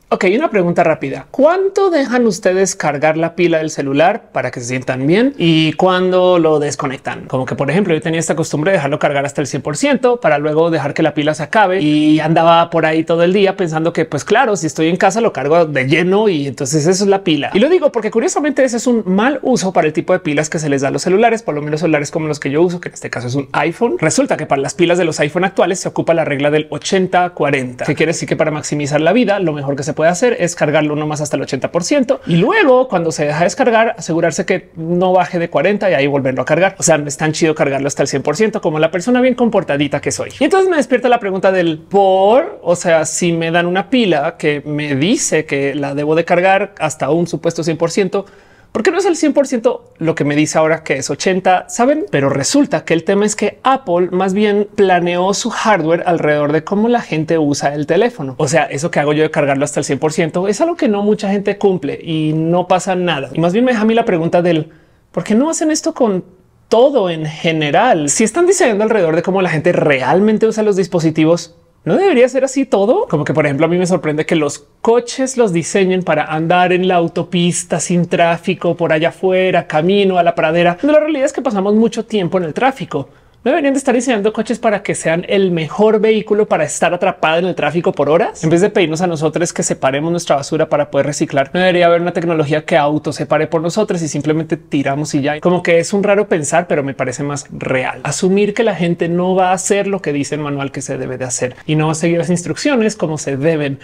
Ok, una pregunta rápida. ¿Cuánto dejan ustedes cargar la pila del celular para que se sientan bien y cuándo lo desconectan? Como que, por ejemplo, yo tenía esta costumbre de dejarlo cargar hasta el 100% para luego dejar que la pila se acabe y andaba por ahí todo el día pensando que, pues claro, si estoy en casa lo cargo de lleno y entonces eso es la pila. Y lo digo porque curiosamente ese es un mal uso para el tipo de pilas que se les da a los celulares, por lo menos celulares como los que yo uso, que en este caso es un iPhone. Resulta que para las pilas de los iPhone actuales se ocupa la regla del 80-40, que quiere decir que para maximizar la vida, lo mejor que se puede hacer es cargarlo nomás hasta el 80% y luego cuando se deja descargar, asegurarse que no baje de 40 y ahí volverlo a cargar. O sea, no es tan chido cargarlo hasta el 100% como la persona bien comportadita que soy. Y entonces me despierta la pregunta del o sea, si me dan una pila que me dice que la debo de cargar hasta un supuesto 100%, porque no es el 100% lo que me dice ahora que es 80, ¿saben? Pero resulta que el tema es que Apple más bien planeó su hardware alrededor de cómo la gente usa el teléfono. O sea, eso que hago yo de cargarlo hasta el 100% es algo que no mucha gente cumple y no pasa nada. Y más bien me deja a mí la pregunta del ¿por qué no hacen esto con todo en general? Si están diseñando alrededor de cómo la gente realmente usa los dispositivos, ¿no debería ser así todo? Como que, por ejemplo, a mí me sorprende que los coches los diseñen para andar en la autopista sin tráfico, por allá afuera, camino a la pradera. Pero la realidad es que pasamos mucho tiempo en el tráfico. ¿No deberían de estar diseñando coches para que sean el mejor vehículo para estar atrapado en el tráfico por horas? En vez de pedirnos a nosotros que separemos nuestra basura para poder reciclar, no debería haber una tecnología que auto separe por nosotros y simplemente tiramos y ya. Como que es un raro pensar, pero me parece más real. Asumir que la gente no va a hacer lo que dice el manual que se debe de hacer y no va a seguir las instrucciones como se deben.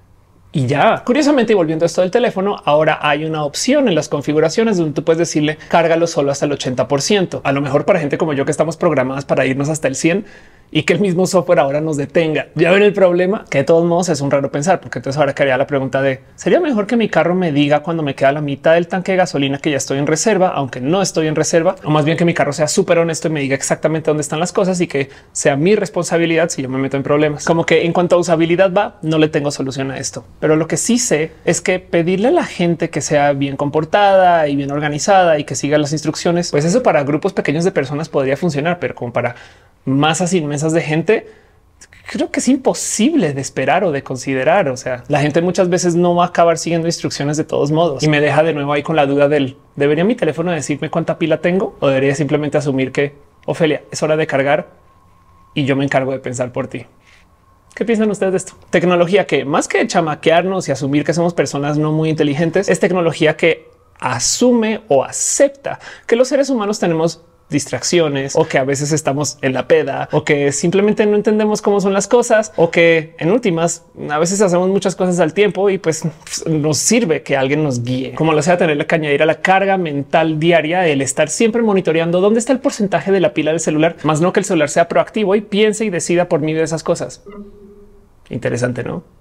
Y ya, curiosamente, y volviendo a esto del teléfono, ahora hay una opción en las configuraciones donde tú puedes decirle cárgalo solo hasta el 80%. A lo mejor para gente como yo que estamos programadas para irnos hasta el 100 y que el mismo software ahora nos detenga. Ya ven el problema, que de todos modos es un raro pensar, porque entonces ahora quedaría la pregunta de ¿sería mejor que mi carro me diga cuando me queda la mitad del tanque de gasolina que ya estoy en reserva, aunque no estoy en reserva? O más bien que mi carro sea súper honesto y me diga exactamente dónde están las cosas y que sea mi responsabilidad si yo me meto en problemas. Como que en cuanto a usabilidad va, no le tengo solución a esto. Pero lo que sí sé es que pedirle a la gente que sea bien comportada y bien organizada y que siga las instrucciones, pues eso para grupos pequeños de personas podría funcionar, pero como para masas inmensas de gente, creo que es imposible de esperar o de considerar. O sea, la gente muchas veces no va a acabar siguiendo instrucciones de todos modos y me deja de nuevo ahí con la duda del ¿debería mi teléfono decirme cuánta pila tengo o debería simplemente asumir que Ofelia es hora de cargar y yo me encargo de pensar por ti? ¿Qué piensan ustedes de esto? Tecnología que más que chamaquearnos y asumir que somos personas no muy inteligentes, es tecnología que asume o acepta que los seres humanos tenemos distracciones o que a veces estamos en la peda o que simplemente no entendemos cómo son las cosas o que en últimas a veces hacemos muchas cosas al tiempo y pues nos sirve que alguien nos guíe, como lo sea tener que añadir a la carga mental diaria el estar siempre monitoreando dónde está el porcentaje de la pila del celular, más no que el celular sea proactivo y piense y decida por mí de esas cosas. Interesante, ¿no?